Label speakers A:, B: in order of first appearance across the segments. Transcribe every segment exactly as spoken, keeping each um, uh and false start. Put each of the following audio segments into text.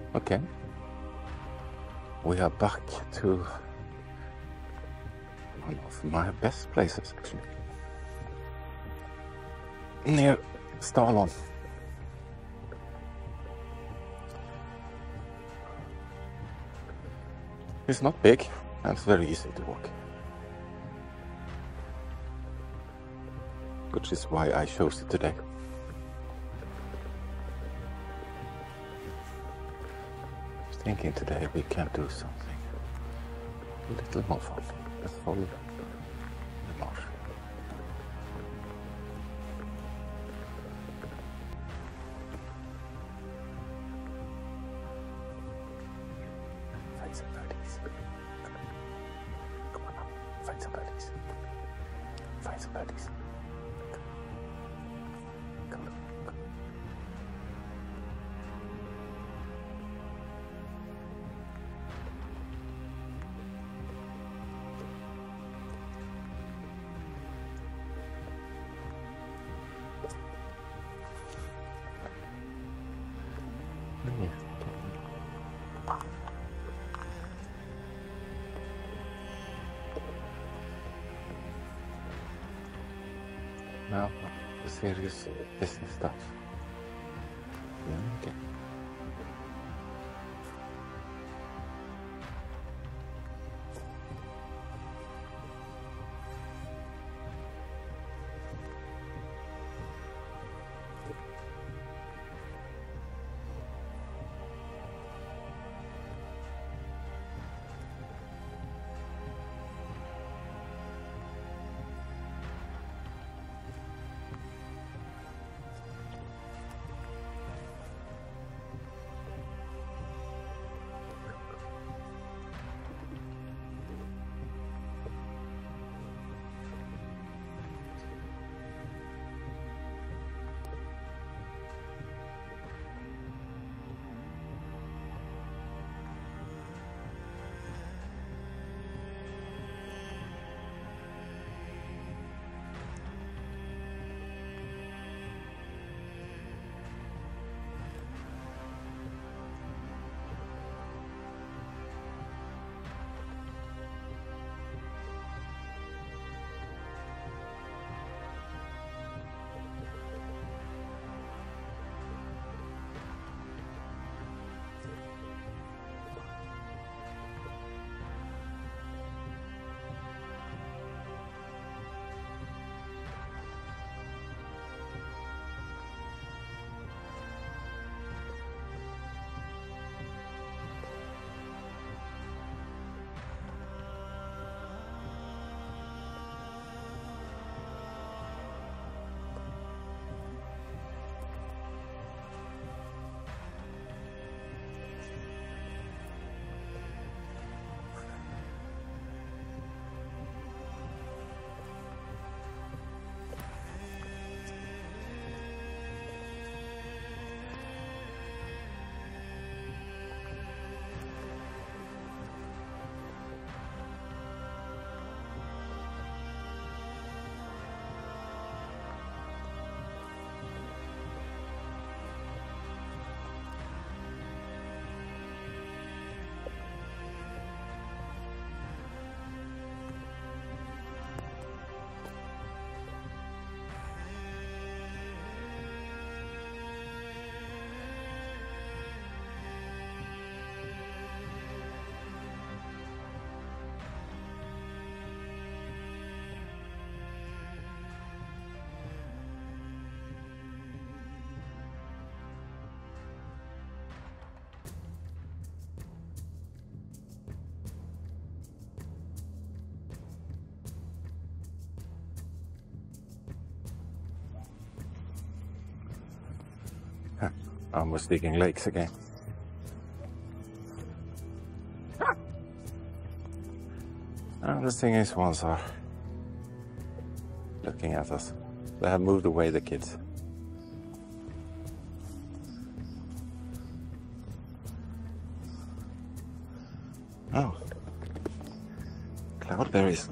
A: Okay. We are back to one of my best places, actually. Near Stalon. It's not big, and it's very easy to walk. Which is why I chose it today. I was thinking today we can do something a little more fun. Let's follow the marsh. Find some birdies. Come on now, find some birdies. Find some birdies. Come on. Come on. Now, the serious business stuff. Yeah, okay. Almost digging lakes again. And the thing is, swans are looking at us. They have moved away the kids. Oh, cloudberries.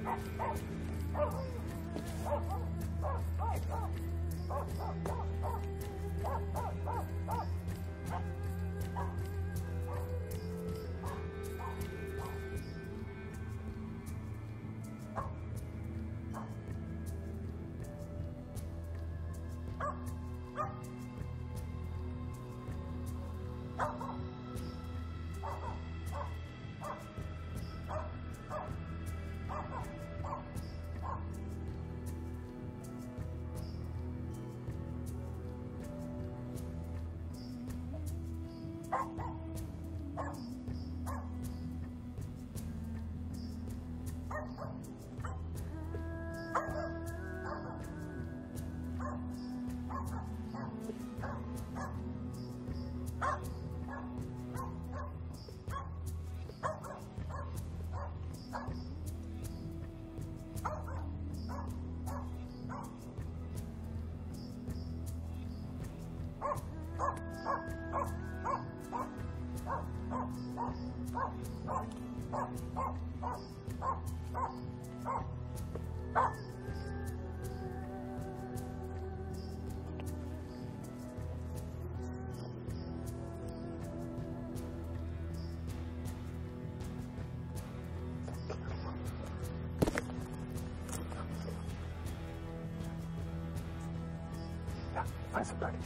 A: Find some buddies.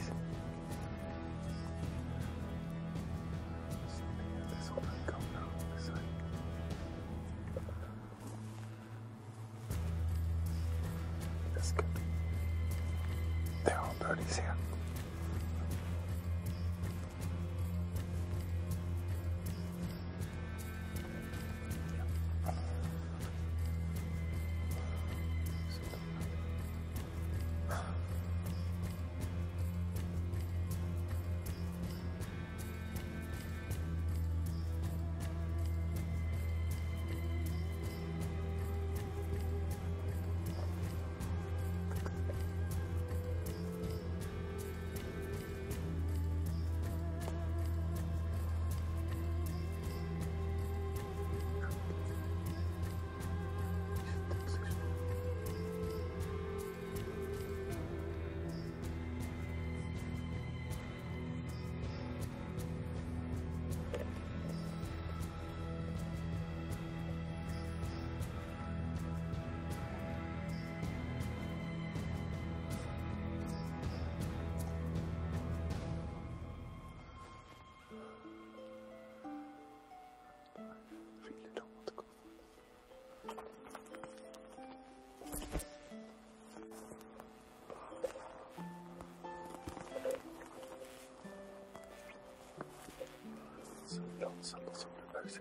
A: This one I go now. This side. That's good. They're all birdies here. Some, some person.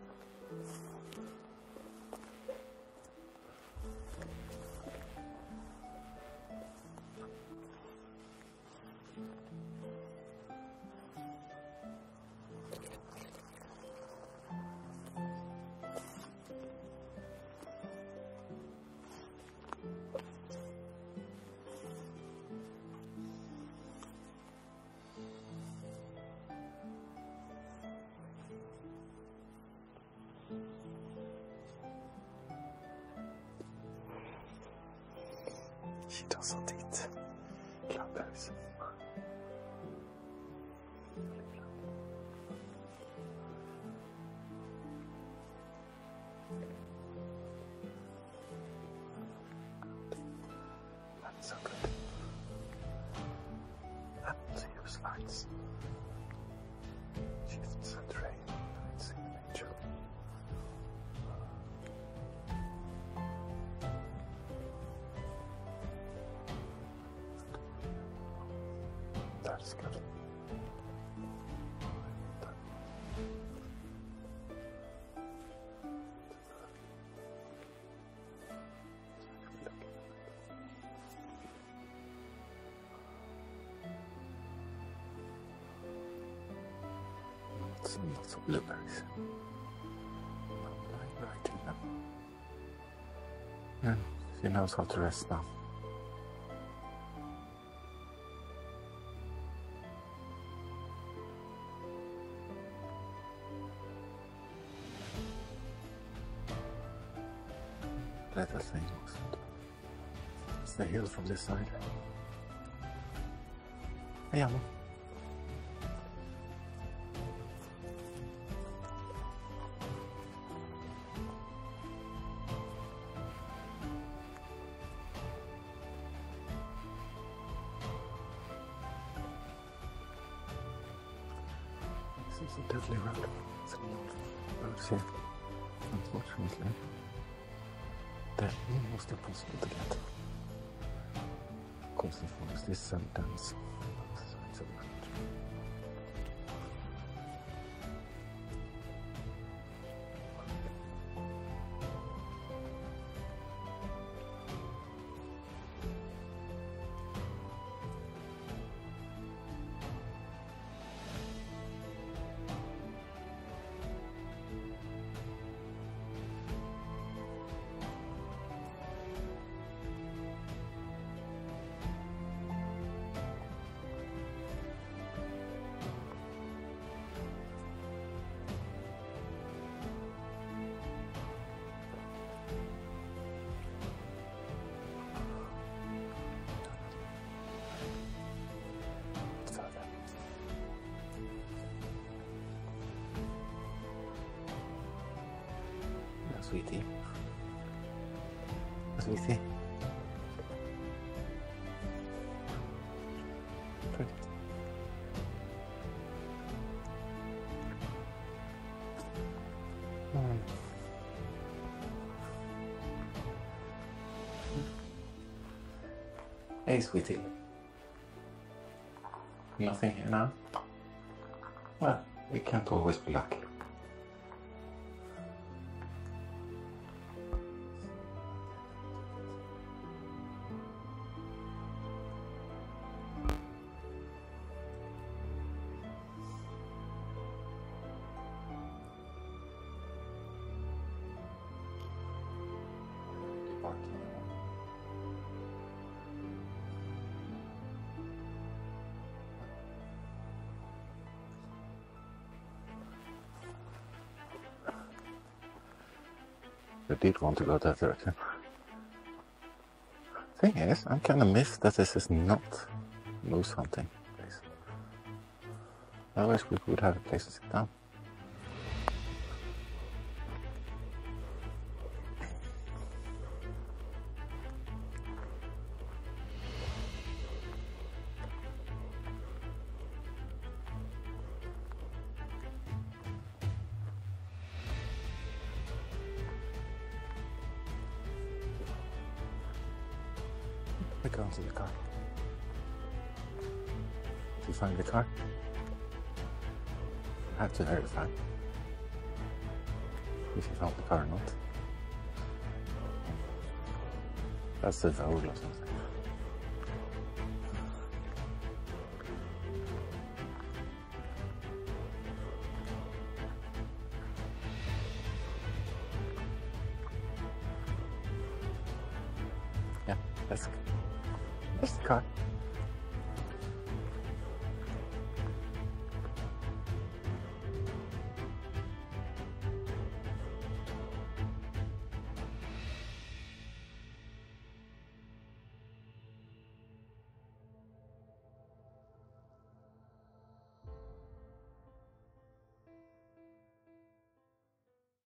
A: She doesn't eat cranberries. That's so good. And use lights. Shifts and rain. It's in nature. That's good. Some lots of blueberries. I'm right in them. And she knows how to rest now. better thing was it's the hill from this side. Hey, Aamu. This is a deadly road. It's an old road here. Unfortunately, they're almost impossible to get. Of course, the forest is so dense. Sides of the road. Sweetie. Sweetie. Pretty. Hmm. Hey, sweetie. Nothing here now? Well, we can't always be lucky. I did want to go that direction. Thing is, I'm kind of missed that this is not moose hunting place. I wish we would have a place to sit down. We go into the car. Did you find the car? I have to verify if you found the car or not. That's the road or something. Yeah, that's good. There's the car.